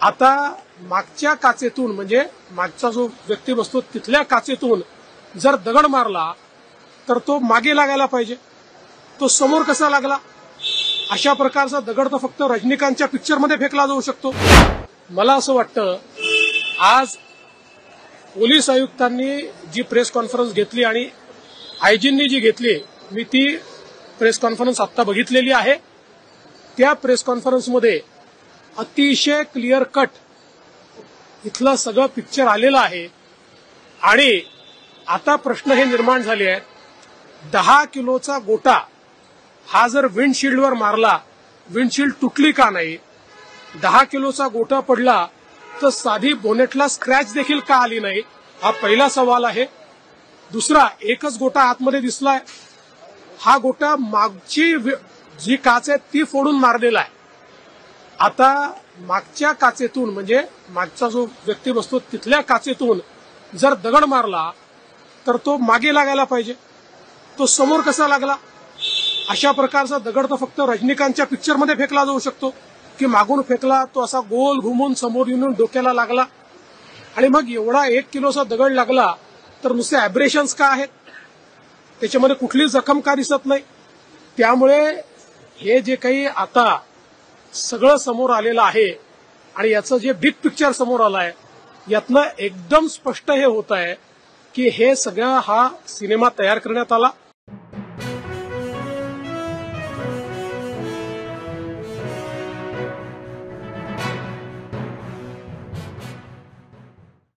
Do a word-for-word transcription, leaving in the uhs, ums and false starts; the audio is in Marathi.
आता मागच्या काचेतून म्हणजे मागचा जो व्यक्ती बसतो तिथल्या काचेतून जर दगड मारला तर तो मागे लागायला पाहिजे, तो समोर कसा लागला? अशा प्रकारचा दगड तर फक्त रजनीकांतच्या पिक्चरमध्ये फेकला जाऊ शकतो. मला असं वाटतं आज पोलीस आयुक्तांनी जी प्रेस कॉन्फरन्स घेतली आणि आयजींनी जी घेतली, मी ती प्रेस कॉन्फरन्स आता बघितलेली आहे. त्या प्रेस कॉन्फरन्समध्ये अतिशय क्लिअर कट इथलं सगळं पिक्चर आलेलं आहे. आणि आता प्रश्न हे निर्माण झाले आहेत, दहा किलोचा गोटा हा जर विंडशिल्डवर मारला, विंडशिल्ड तुटली का नाही? दहा किलोचा गोटा पडला तर साधी बोनेटला स्क्रॅच देखील का आली नाही? हा पहिला सवाल आहे. दुसरा, एकच गोटा आतमध्ये दिसलाय, हा गोटा मागची जी काच आहे ती फोडून मारलेला आहे. आता मागच्या काचेतून म्हणजे मागचा जो व्यक्ती बसतो तिथल्या काचेतून जर दगड मारला तर तो मागे लागायला पाहिजे, तो समोर कसा लागला? अशा प्रकारचा दगड तर फक्त रजनीकांतच्या पिक्चरमध्ये फेकला जाऊ शकतो की मागून फेकला, तो असा गोल घुमून समोर येऊन डोक्याला लागला. आणि मग एवढा एक किलोचा दगड लागला तर नुसते ॲब्रेशन्स का आहेत? त्याच्यामध्ये कुठली जखम का दिसत नाही? त्यामुळे हे जे काही आता सगळं समोर आलेलं आहे आणि याचं जे बिग पिक्चर समोर आलं आहे, यातनं एकदम स्पष्ट हे होत आहे की हे सगळं हा सिनेमा तयार करण्यात आला.